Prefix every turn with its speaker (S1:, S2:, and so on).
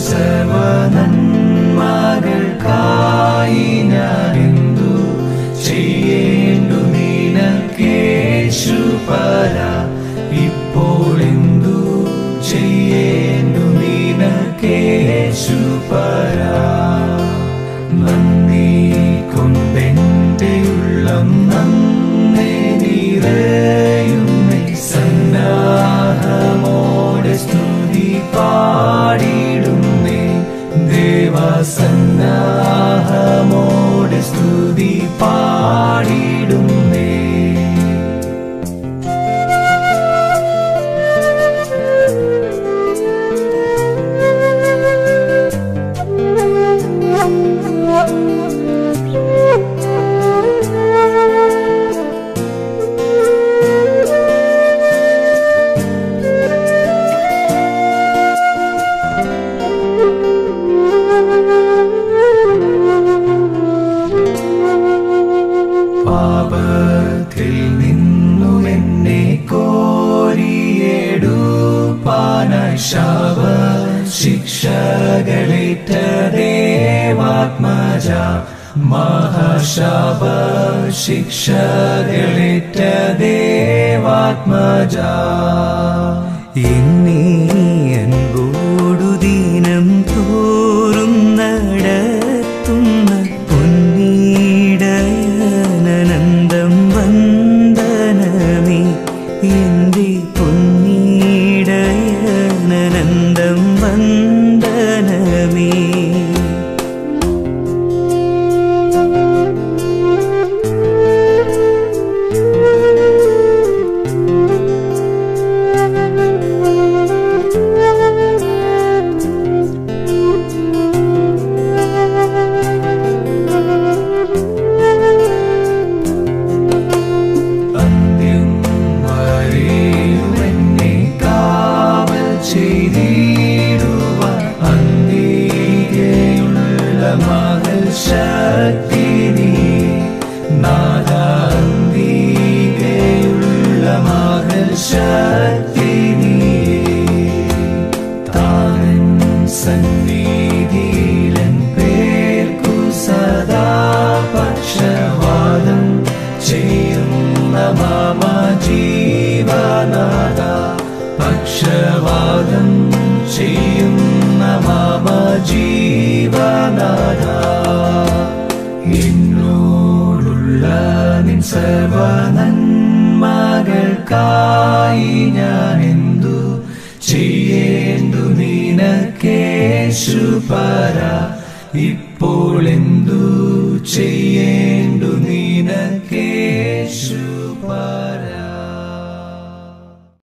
S1: സർവനന്മകൾക്കായി ഞാനെന്തു ചെയ്യേണ്ടു നിനക്കേശുപര ഇപ്പോഴെന്തു ചെയ്യേണ്ടു നിനക്കേശുപര നന്ദി കൊണ്ടെന്റെ ഉള്ളം നന്ദി നിറയുന്നേ സന്നാഹമോടെ സ്തുതി പാടിടുന്നേ ദേവസന്നാഹമോടെ സ്തുതി പാടിടുന്നേ പാപത്തിൽ നിന്നുമെന്നെ കോരിയെടുപ്പാനായി ശാപ ശിക്ഷകളേറ്റ ദേവാത്മജ മഹാശാപ ശിക്ഷകളേറ്റ ദേവാത്മജ
S2: എന്നെ അൻപോടു ദീനം തോറും നടത്തുന്ന പൊന്നീടയനന്തം വന്ദനമേ എന്റെ പൊന്നീടയനന്തം വന്ദനമേ
S1: ശക്തി നീ നാദാന്തികയുള്ള മകൾ ശക്തി നീ താൻ സന്നിധിയിലൻ പേർക്കു സദാ പക്ഷവാദം ചെയ്യുന്ന മമ ജീവനാഥ പക്ഷവാദം ചെയ്യുന്ന മമ ജീവനാഥ എന്നോടുള്ള നിൻ സർവനന്മകൾക്കായി ഞാനെന്തു ചെയ്യേണ്ടു നിനക്കേശുപര ഇപ്പോഴെന്തു ചെയ്യേണ്ടു നിനക്ക്